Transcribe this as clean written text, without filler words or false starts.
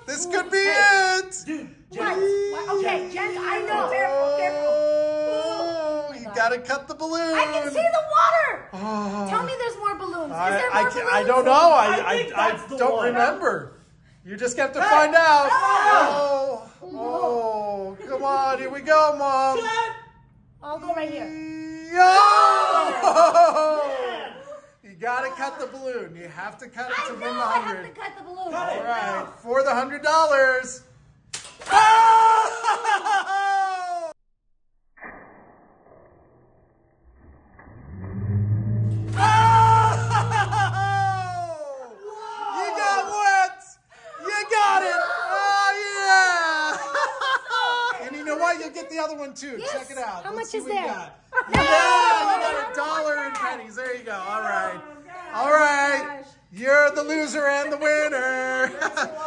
This could be it. Dude, What? Okay, Jen, I know. Careful. Oh, you gotta cut the balloon. I can see the water. Oh. Tell me there's more balloons. Is there more balloons? I don't know. I don't remember. You just have to find out. Oh, come on. Here we go, Mom. I'll go right here. You gotta cut the balloon. You have to cut it to win the I have 100. to cut the balloon. All right, for the $100. Oh! You got wet. You got it. Oh yeah. And you know what? You'll get the other one too. Yes. Check it out. How Let's much see is what you there? got. Yeah, you got $1 in pennies. There you go. All right. All right. You're the loser and the winner.